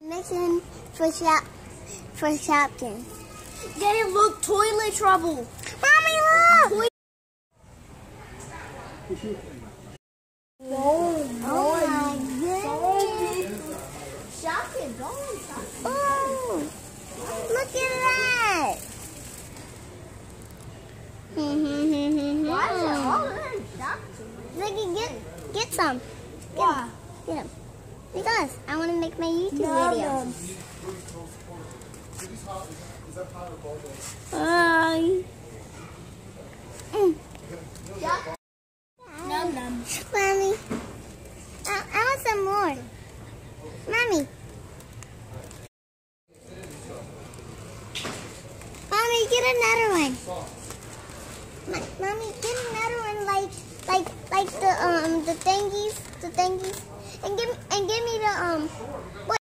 Mission for Shopkins. Daddy, look, toilet trouble. Mommy, look! Oh my goodness. Shopkins, Oh, look at that. Why is it all in Shopkins? Ziggy, get some. Why? Get them. Because I want to make my YouTube video. Hi. Num num. Mommy, I want some more. Mommy. Mommy, get another one. Mommy, get another one like the thingies, and give me the